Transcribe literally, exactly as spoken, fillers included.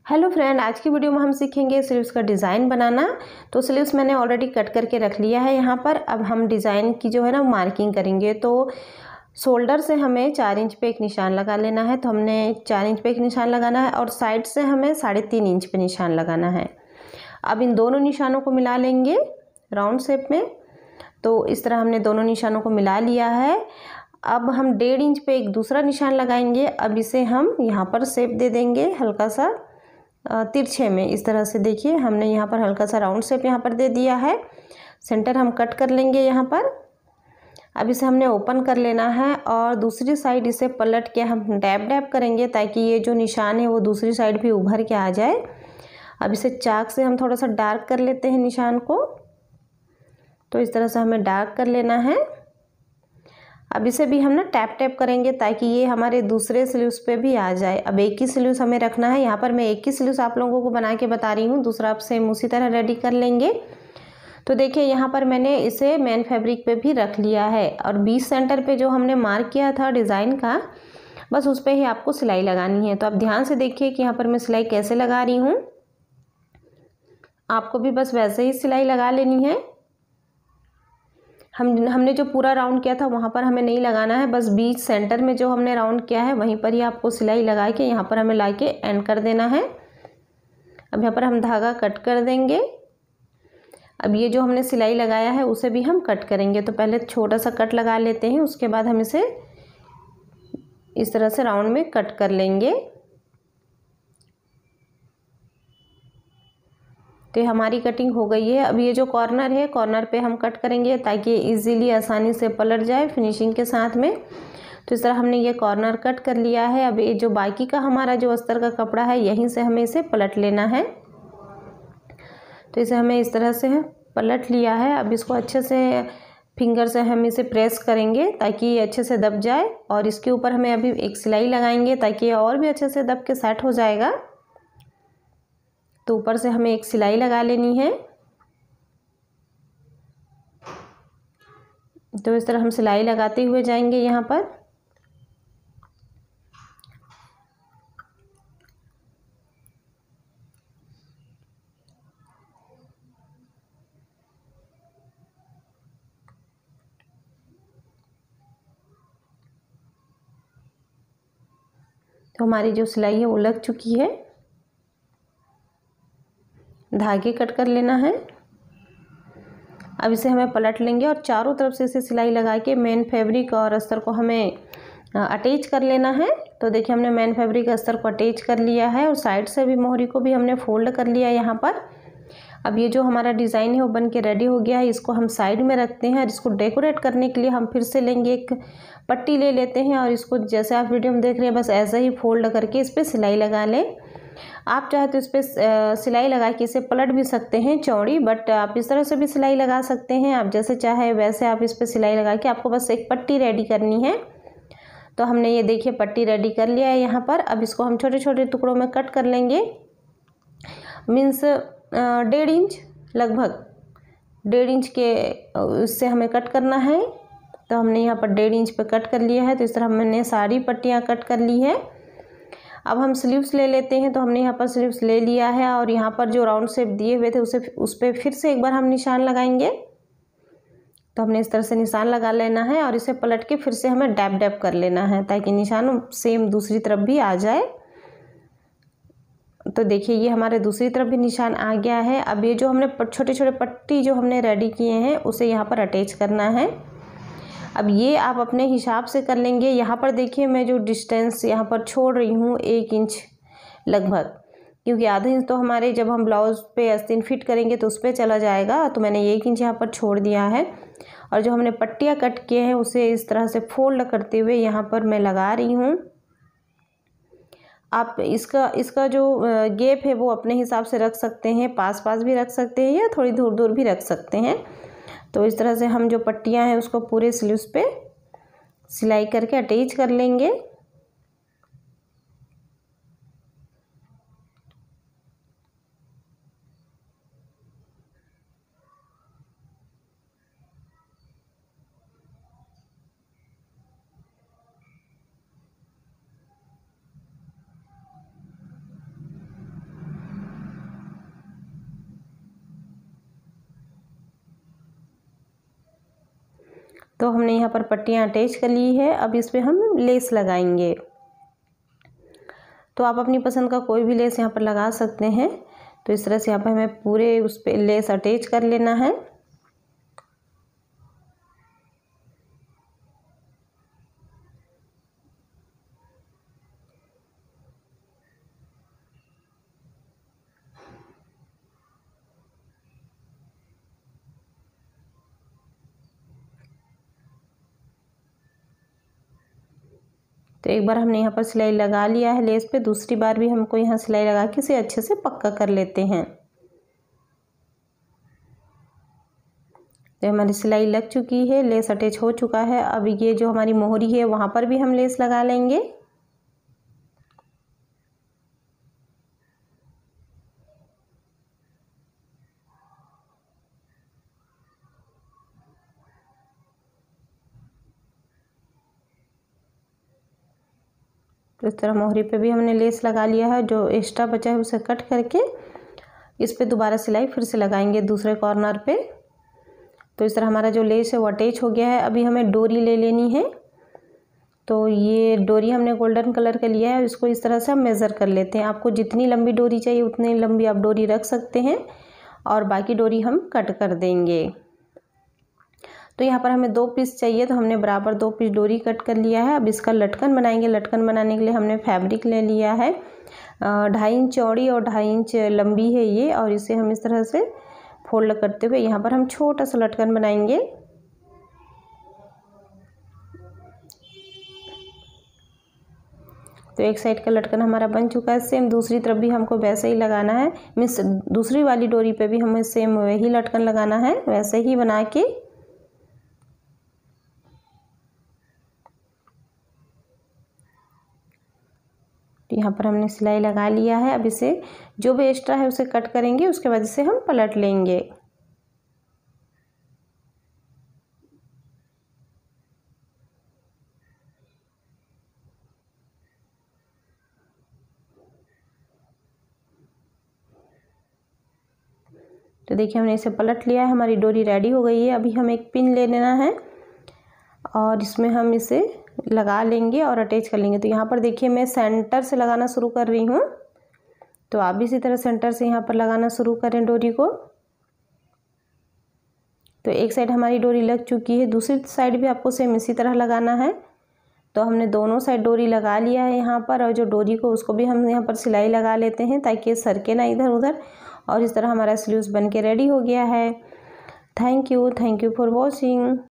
Hello friend, आज की video में हम सीखेंगे स्लीव्स का डिज़ाइन बनाना। तो स्लीव्स मैंने ऑलरेडी कट करके रख लिया है यहाँ पर। अब हम डिज़ाइन की जो है ना मार्किंग करेंगे। तो शोल्डर से हमें चार इंच पे एक निशान लगा लेना है। तो हमने चार इंच पे एक निशान लगाना है और साइड से हमें साढ़े तीन इंच पे निशान लगाना है। अब इन दोनों निशानों को मिला लेंगे राउंड शेप में। तो इस तरह हमने दोनों निशानों को मिला लिया है। अब हम डेढ़ इंच पे एक दूसरा निशान लगाएंगे। अब इसे हम यहाँ पर शेप दे देंगे हल्का सा तिरछे में। इस तरह से देखिए, हमने यहाँ पर हल्का सा राउंड शेप यहाँ पर दे दिया है। सेंटर हम कट कर लेंगे यहाँ पर। अब इसे हमने ओपन कर लेना है और दूसरी साइड इसे पलट के हम डैब डैब करेंगे ताकि ये जो निशान है वो दूसरी साइड भी उभर के आ जाए। अब इसे चाक से हम थोड़ा सा डार्क कर लेते हैं निशान को। तो इस तरह से हमें डार्क कर लेना है। अब इसे भी हम ना टैप टैप करेंगे ताकि ये हमारे दूसरे स्लीव्स पे भी आ जाए। अब एक ही स्लीव्स हमें रखना है। यहाँ पर मैं एक ही स्लीव्स आप लोगों को बना के बता रही हूँ, दूसरा आप सेम उसी तरह रेडी कर लेंगे। तो देखिए, यहाँ पर मैंने इसे मेन फैब्रिक पे भी रख लिया है और बीस सेंटर पे जो हमने मार्क किया था डिज़ाइन का, बस उस पर ही आपको सिलाई लगानी है। तो आप ध्यान से देखिए कि यहाँ पर मैं सिलाई कैसे लगा रही हूँ। आपको भी बस वैसे ही सिलाई लगा लेनी है। हम हमने जो पूरा राउंड किया था वहाँ पर हमें नहीं लगाना है, बस बीच सेंटर में जो हमने राउंड किया है वहीं पर ही आपको सिलाई लगा के यहाँ पर हमें ला के एंड कर देना है। अब यहाँ पर हम धागा कट कर देंगे। अब ये जो हमने सिलाई लगाया है उसे भी हम कट करेंगे। तो पहले छोटा सा कट लगा लेते हैं, उसके बाद हम इसे इस तरह से राउंड में कट कर लेंगे। तो हमारी कटिंग हो गई है। अब ये जो कॉर्नर है, कॉर्नर पे हम कट करेंगे ताकि इजीली आसानी से पलट जाए फिनिशिंग के साथ में। तो इस तरह हमने ये कॉर्नर कट कर लिया है। अब ये जो बाकी का हमारा जो अस्तर का कपड़ा है, यहीं से हमें इसे पलट लेना है। तो इसे हमें इस तरह से पलट लिया है। अब इसको अच्छे से फिंगर से हम इसे प्रेस करेंगे ताकि ये अच्छे से दब जाए। और इसके ऊपर हमें अभी एक सिलाई लगाएंगे ताकि ये और भी अच्छे से दब के सेट हो जाएगा। तो ऊपर से हमें एक सिलाई लगा लेनी है। तो इस तरह हम सिलाई लगाते हुए जाएंगे यहाँ पर। तो हमारी जो सिलाई है वो लग चुकी है। धागे कट कर लेना है। अब इसे हमें पलट लेंगे और चारों तरफ से इसे सिलाई लगा के मेन फैब्रिक और अस्तर को हमें अटैच कर लेना है। तो देखिए, हमने मेन फैब्रिक अस्तर को अटैच कर लिया है और साइड से भी मोहरी को भी हमने फोल्ड कर लिया है यहाँ पर। अब ये जो हमारा डिज़ाइन है वो बन के रेडी हो गया है। इसको हम साइड में रखते हैं और इसको डेकोरेट करने के लिए हम फिर से लेंगे, एक पट्टी ले लेते हैं और इसको जैसे आप वीडियो में देख रहे हैं बस ऐसे ही फोल्ड करके इस पर सिलाई लगा लें। आप चाहे तो इस पर सिलाई लगा के इसे पलट भी सकते हैं चौड़ी, बट आप इस तरह से भी सिलाई लगा सकते हैं। आप जैसे चाहे वैसे आप इस पर सिलाई लगा के, आपको बस एक पट्टी रेडी करनी है। तो हमने ये देखिए पट्टी रेडी कर लिया है यहाँ पर। अब इसको हम छोटे छोटे टुकड़ों में कट कर लेंगे। मीन्स डेढ़ इंच, लगभग डेढ़ इंच के उससे हमें कट करना है। तो हमने यहाँ पर डेढ़ इंच पे कट कर लिया है। तो इस तरह मैंने सारी पट्टियाँ कट कर ली है। अब हम स्लीव्स ले लेते हैं। तो हमने यहाँ पर स्लीव्स ले लिया है और यहाँ पर जो राउंड शेप दिए हुए थे उसे उस पर फिर से एक बार हम निशान लगाएंगे। तो हमने इस तरह से निशान लगा लेना है और इसे पलट के फिर से हमें डैब डैब कर लेना है ताकि निशान सेम दूसरी तरफ भी आ जाए। तो देखिए, ये हमारे दूसरी तरफ भी निशान आ गया है। अब ये जो हमने छोटे छोटे पट्टी जो हमने रेडी किए हैं उसे यहाँ पर अटैच करना है। अब ये आप अपने हिसाब से कर लेंगे। यहाँ पर देखिए, मैं जो डिस्टेंस यहाँ पर छोड़ रही हूँ एक इंच लगभग, क्योंकि आधा इंच तो हमारे जब हम ब्लाउज पे आस्तीन फिट करेंगे तो उस पर चला जाएगा। तो मैंने एक इंच यहाँ पर छोड़ दिया है और जो हमने पट्टियाँ कट किए हैं उसे इस तरह से फोल्ड करते हुए यहाँ पर मैं लगा रही हूँ। आप इसका इसका जो गैप है वो अपने हिसाब से रख सकते हैं, पास पास भी रख सकते हैं या थोड़ी दूर दूर भी रख सकते हैं। तो इस तरह से हम जो पट्टियां हैं उसको पूरे स्लीव्स पे सिलाई करके अटैच कर लेंगे। तो हमने यहाँ पर पट्टियाँ अटैच कर ली है। अब इस पर हम लेस लगाएंगे। तो आप अपनी पसंद का कोई भी लेस यहाँ पर लगा सकते हैं। तो इस तरह से यहाँ पर हमें पूरे उस पर लेस अटैच कर लेना है। तो एक बार हमने यहाँ पर सिलाई लगा लिया है लेस पे, दूसरी बार भी हमको यहाँ सिलाई लगा के इसे अच्छे से पक्का कर लेते हैं। तो हमारी सिलाई लग चुकी है, लेस अटैच हो चुका है। अब ये जो हमारी मोहरी है वहाँ पर भी हम लेस लगा लेंगे। तो इस तरह मोहरी पे भी हमने लेस लगा लिया है। जो एक्स्ट्रा बचा है उसे कट करके इस पे दोबारा सिलाई फिर से लगाएंगे दूसरे कॉर्नर पे। तो इस तरह हमारा जो लेस है वो अटैच हो गया है। अभी हमें डोरी ले लेनी है। तो ये डोरी हमने गोल्डन कलर का लिया है, इसको इस तरह से हम मेज़र कर लेते हैं। आपको जितनी लंबी डोरी चाहिए उतनी लंबी आप डोरी रख सकते हैं और बाकी डोरी हम कट कर देंगे। तो यहाँ पर हमें दो पीस चाहिए, तो हमने बराबर दो पीस डोरी कट कर लिया है। अब इसका लटकन बनाएंगे। लटकन बनाने के लिए हमने फैब्रिक ले लिया है, ढाई इंच चौड़ी और ढाई इंच लंबी है ये, और इसे हम इस तरह से फोल्ड करते हुए यहाँ पर हम छोटा सा लटकन बनाएंगे। तो एक साइड का लटकन हमारा बन चुका है। सेम दूसरी तरफ भी हमको वैसे ही लगाना है, मीन्स दूसरी वाली डोरी पे भी हमें सेम वही लटकन लगाना है, वैसे ही बना के। यहाँ पर हमने सिलाई लगा लिया है। अब इसे जो भी एक्स्ट्रा है उसे कट करेंगे, उसके बाद इसे हम पलट लेंगे। तो देखिए हमने इसे पलट लिया है, हमारी डोरी रेडी हो गई है। अभी हम एक पिन ले लेना है और इसमें हम इसे लगा लेंगे और अटैच कर लेंगे। तो यहाँ पर देखिए मैं सेंटर से लगाना शुरू कर रही हूँ, तो आप भी इसी तरह सेंटर से यहाँ पर लगाना शुरू करें डोरी को। तो एक साइड हमारी डोरी लग चुकी है, दूसरी साइड भी आपको सेम इसी तरह लगाना है। तो हमने दोनों साइड डोरी लगा लिया है यहाँ पर, और जो डोरी को उसको भी हम यहाँ पर सिलाई लगा लेते हैं ताकि ये सरके ना इधर उधर। और इस तरह हमारा स्लीव्स बन के रेडी हो गया है। Thank you thank you for watching.